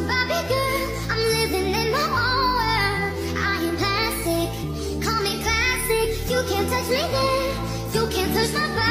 Barbie girl, I'm living in my own world. I am plastic, call me classic. You can't touch me there, you can't touch my body.